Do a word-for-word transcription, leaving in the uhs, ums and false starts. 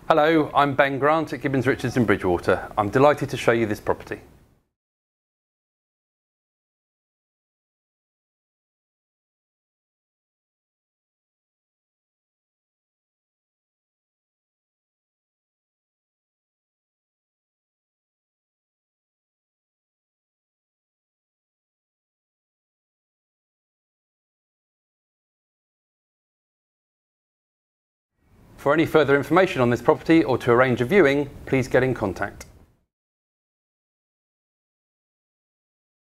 Hello, I'm Ben Grant at Gibbons Richards in Bridgwater. I'm delighted to show you this property. For any further information on this property or to arrange a viewing, please get in contact.